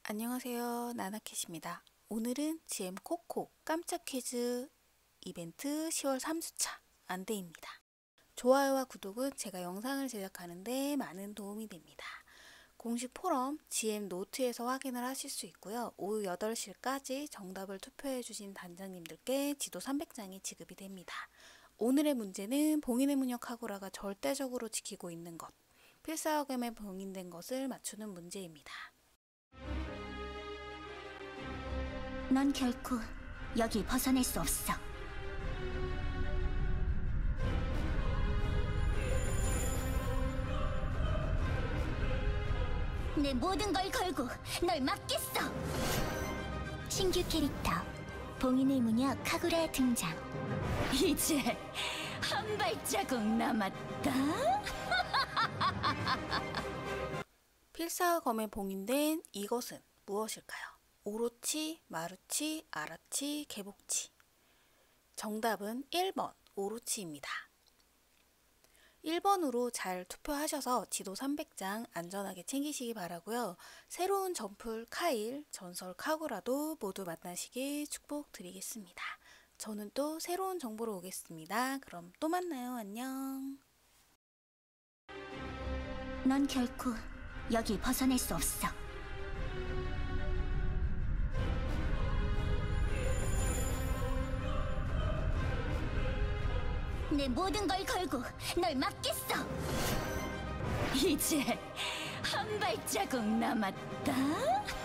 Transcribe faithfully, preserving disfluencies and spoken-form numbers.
안녕하세요, 나나캣입니다. 오늘은 지엠 코코 깜짝 퀴즈 이벤트 시월 삼 주차 안대입니다. 좋아요와 구독은 제가 영상을 제작하는데 많은 도움이 됩니다. 공식 포럼 지엠 노트에서 확인을 하실 수 있고요. 오후 여덟 시까지 정답을 투표해주신 단장님들께 지도 삼백 장이 지급이 됩니다. 오늘의 문제는 봉인의 문역 카구라가 절대적으로 지키고 있는 것, 필사여금에 봉인된 것을 맞추는 문제입니다. 넌 결코 여길 벗어날 수 없어. 내 모든 걸 걸고 널 막겠어. 신규 캐릭터 봉인의 무녀 카구라 등장. 이제 한 발자국 남았다. 필사검에 봉인된 이것은 무엇일까요? 오로치, 마루치, 아라치, 개복치. 정답은 일 번 오로치입니다. 일 번으로 잘 투표하셔서 지도 삼백 장 안전하게 챙기시기 바라고요. 새로운 점풀 카일, 전설 카구라도 모두 만나시길 축복드리겠습니다. 저는 또 새로운 정보로 오겠습니다. 그럼 또 만나요. 안녕. 넌 결코 여길 벗어날 수 없어. 내 모든 걸 걸고 널 막겠어. 이제 한 발자국 남았다.